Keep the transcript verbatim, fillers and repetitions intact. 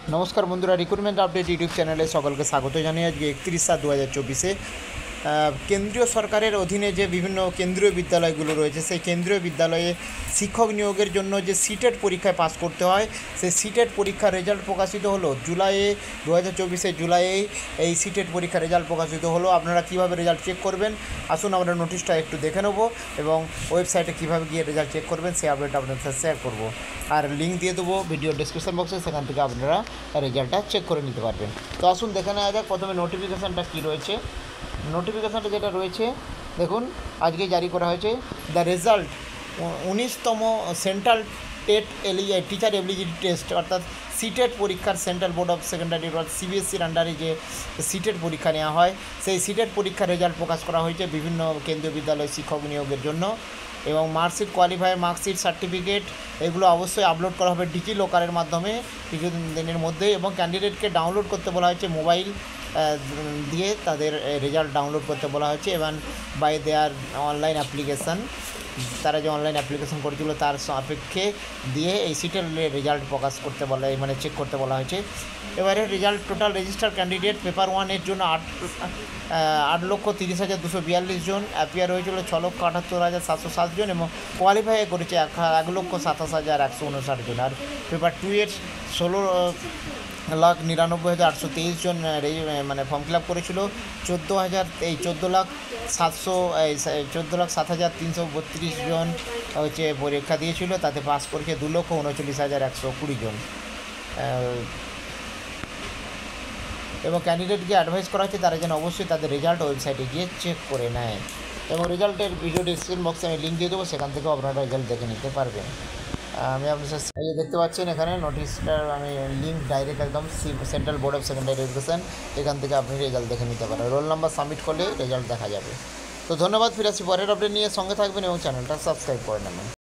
नमस्कार बंधुरा recruitment update YouTube चैनले सकल के स्वागत जानिए आज एकत्रिश सात दो हज़ार चौबीसे केंद्रीय सरकारेर अधीने जे विभिन्न केंद्रीय विद्यालयगुलो रयेछे सेई केंद्रीय विद्यालये शिक्षक नियोगेर जन्य जे सीटेट परीक्षाय पास करते हय सेई सीटेट परीक्षार रेजाल्ट प्रकाशित हलो जुलाइए दो हज़ार चौबीसे जुलाइए এই सीटेट परीक्षार रेजाल्ट प्रकाशित हलो आपनारा किभाबे रेजाल्ट चेक करबेन आसुन आमरा नोटिसटा एकटु देखे नेब एबं वेबसाइटे किभाबे गिये रेजाल्ट चेक करबेन सेई आपडेट आपनाদের সাথে শেয়ার করব আর লিঙ্ক দিয়ে দেবো ভিডিও ডেসক্রিপশন বক্সে সেখান থেকে আপনারা রেজাল্টটা চেক করে নিতে পারবেন। তো আসুন দেখে নেওয়া যাক প্রথমে নোটিফিকেশানটা কী রয়েছে। নোটিফিকেশানটা যেটা রয়েছে দেখুন আজকে জারি করা হয়েছে দ্য রেজাল্ট উনিশতম সেন্ট্রাল টেট এলি টিচার এলিজিবিলিটি টেস্ট অর্থাৎ সিটেট পরীক্ষার সেন্ট্রাল বোর্ড অফ সেকেন্ডারি অর্থাৎ সিবিএসসির আন্ডারে যে সিটেট পরীক্ষা নেওয়া হয় সেই সিটেট পরীক্ষার রেজাল্ট প্রকাশ করা হয়েছে বিভিন্ন কেন্দ্রীয় বিদ্যালয় শিক্ষক নিয়োগের জন্য এবং মার্কশিট কোয়ালিফায়ার মার্কশিট সার্টিফিকেট এগুলো অবশ্যই আপলোড করা হবে ডিজি লকারের মাধ্যমে কিছু দিনের মধ্যে এবং ক্যান্ডিডেটকে ডাউনলোড করতে বলা হয়েছে মোবাইল দিয়ে তাদের রেজাল্ট ডাউনলোড করতে বলা হয়েছে এবং বাই দেয়ার অনলাইন অ্যাপ্লিকেশান তারা যে অনলাইন অ্যাপ্লিকেশন করেছিল তার সাপেক্ষে দিয়ে এই সিটের রেজাল্ট প্রকাশ করতে বলা মানে চেক করতে বলা হয়েছে। এবারে result total register candidate paper ওয়ানের জন্য আট আট লক্ষ তিরিশ হাজার দুশো বিয়াল্লিশ জন অ্যাপিয়ার হয়েছিল ছ লক্ষ আটাত্তর হাজার সাতশো সাত জন এবং কোয়ালিফাই করেছে এক এক লক্ষ সাতাশ হাজার একশো উনষাট জন। আর পেপার টু এর ষোলো লাখ নিরানব্বই হাজার আটশো তেইশ জন মানে ফর্ম ফিল আপ করেছিল চোদ্দো হাজার এই চোদ্দো লাখ সাতশো চোদ্দো লাখ সাত হাজার তিনশো বত্রিশ জন হচ্ছে পরীক্ষা দিয়েছিল তাতে পাস করেছে দু লক্ষ উনচল্লিশ হাজার একশো কুড়ি জন এবং ক্যান্ডিডেটকে অ্যাডভাইস করা হচ্ছে তারা যেন অবশ্যই তাদের রেজাল্ট ওয়েবসাইটে গিয়ে চেক করে নেয় এবং রেজাল্টের ভিডিও ডিসক্রিপশন বক্সে আমি লিঙ্ক দিয়ে দেবো সেখান থেকেও আপনারা রেজাল্ট দেখে নিতে পারবেন। আমি আপনার সাথে এই দেখতে পাচ্ছেন এখানে নোটিশটার আমি লিঙ্ক ডাইরেক্ট একদম central board of secondary education এখান থেকে আপনি রেজাল্ট দেখে নিতে পারেন রোল নাম্বার সাবমিট করলে রেজাল্ট দেখা যাবে। তো ধন্যবাদ, ফিরে আসছি পরের আপডেট নিয়ে, সঙ্গে থাকবেন এবং চ্যানেলটা সাবস্ক্রাইব করে নেবেন।